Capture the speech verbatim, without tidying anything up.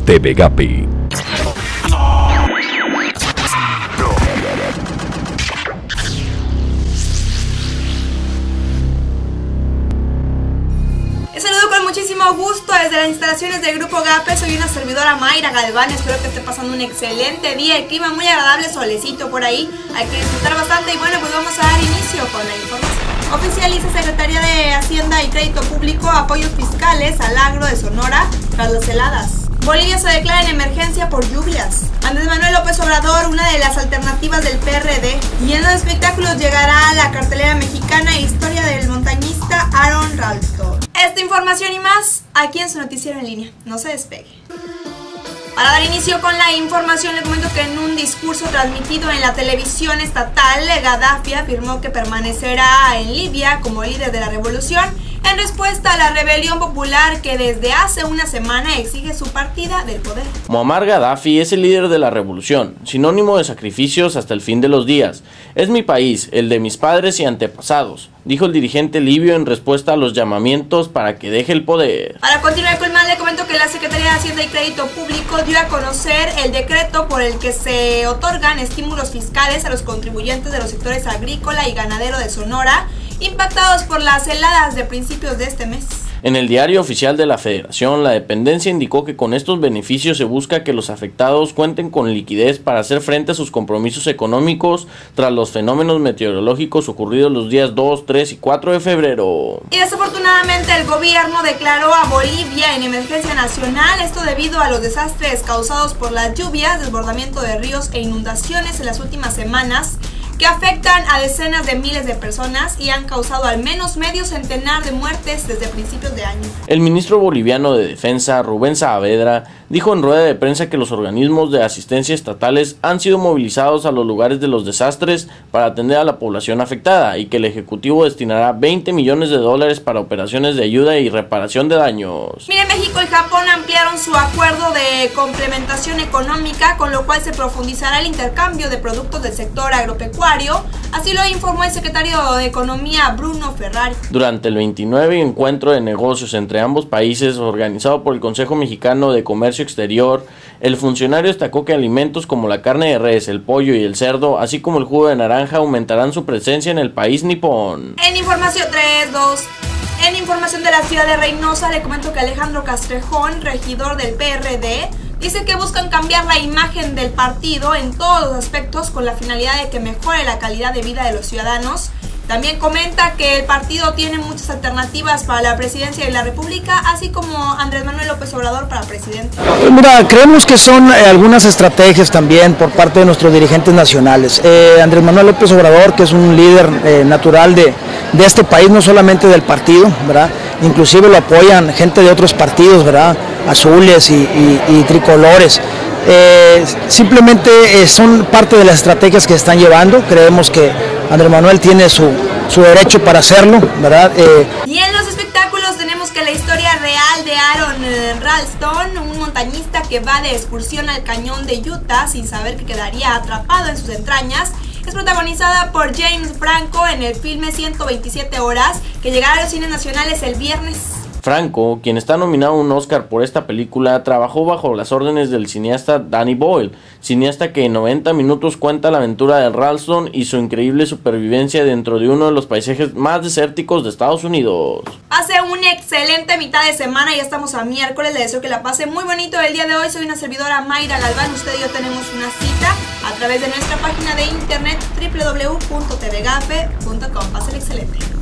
TVGAPI. Muchísimo gusto desde las instalaciones del Grupo GAPE. Soy una servidora, Mayra Galván. Espero que esté pasando un excelente día. El clima muy agradable, solecito por ahí. Hay que disfrutar bastante y bueno, pues vamos a dar inicio con la información. Oficializa Secretaría de Hacienda y Crédito Público apoyos fiscales al agro de Sonora tras las heladas. Bolivia se declara en emergencia por lluvias. Andrés Manuel López Obrador, una de las alternativas del P R D. Y en los espectáculos llegará a la cartelera mexicana Historia del montañista Aron Ralston. Esta información y más aquí en su noticiero en línea. No se despegue. Para dar inicio con la información, le comento que en un discurso transmitido en la televisión estatal, Gaddafi afirmó que permanecerá en Libia como líder de la revolución en respuesta a la rebelión popular que desde hace una semana exige su partida del poder. Muammar Gaddafi es el líder de la revolución, sinónimo de sacrificios hasta el fin de los días. Es mi país, el de mis padres y antepasados, dijo el dirigente libio en respuesta a los llamamientos para que deje el poder. Para continuar con más, le comento que la Secretaría de Hacienda y Crédito Público dio a conocer el decreto por el que se otorgan estímulos fiscales a los contribuyentes de los sectores agrícola y ganadero de Sonora, impactados por las heladas de principios de este mes. En el diario oficial de la Federación, la dependencia indicó que con estos beneficios se busca que los afectados cuenten con liquidez para hacer frente a sus compromisos económicos tras los fenómenos meteorológicos ocurridos los días dos, tres y cuatro de febrero. Y desafortunadamente el gobierno declaró a Bolivia en emergencia nacional, esto debido a los desastres causados por las lluvias, desbordamiento de ríos e inundaciones en las últimas semanas, que afectan a decenas de miles de personas y han causado al menos medio centenar de muertes desde principios de año. El ministro boliviano de Defensa, Rubén Saavedra, dijo en rueda de prensa que los organismos de asistencia estatales han sido movilizados a los lugares de los desastres para atender a la población afectada y que el Ejecutivo destinará veinte millones de dólares para operaciones de ayuda y reparación de daños. Mire, México y Japón ampliaron su acuerdo de complementación económica, con lo cual se profundizará el intercambio de productos del sector agropecuario. Así lo informó el secretario de Economía, Bruno Ferrari. Durante el veintinueve encuentro de negocios entre ambos países organizado por el Consejo Mexicano de Comercio Exterior, el funcionario destacó que alimentos como la carne de res, el pollo y el cerdo, así como el jugo de naranja, aumentarán su presencia en el país nipón. En información tres, dos... En información de la ciudad de Reynosa, le comento que Alejandro Castrejón, regidor del P R D, dice que buscan cambiar la imagen del partido en todos los aspectos con la finalidad de que mejore la calidad de vida de los ciudadanos. También comenta que el partido tiene muchas alternativas para la presidencia de la República, así como Andrés Manuel López Obrador para presidente. Mira, creemos que son eh, algunas estrategias también por parte de nuestros dirigentes nacionales. Eh, Andrés Manuel López Obrador, que es un líder eh, natural de, de este país, no solamente del partido, ¿verdad? Inclusive lo apoyan gente de otros partidos, ¿verdad? Azules y, y, y tricolores. Eh, simplemente eh, son parte de las estrategias que están llevando. Creemos que Andrés Manuel tiene su, su derecho para hacerlo, ¿verdad? Eh, y en los espectáculos tenemos que la historia real de Aron eh, Ralston, un montañista que va de excursión al cañón de Utah sin saber que quedaría atrapado en sus entrañas, es protagonizada por James Franco en el filme ciento veintisiete horas, que llegará a los cines nacionales el viernes. Franco, quien está nominado a un Oscar por esta película, trabajó bajo las órdenes del cineasta Danny Boyle, cineasta que en noventa minutos cuenta la aventura de Ralston y su increíble supervivencia dentro de uno de los paisajes más desérticos de Estados Unidos. Hace una excelente mitad de semana, ya estamos a miércoles, le deseo que la pase muy bonito el día de hoy. Soy una servidora, Mayra Galván, usted y yo tenemos una cita a través de nuestra página de internet doble u doble u doble u punto t v gape punto com. Pásale excelente.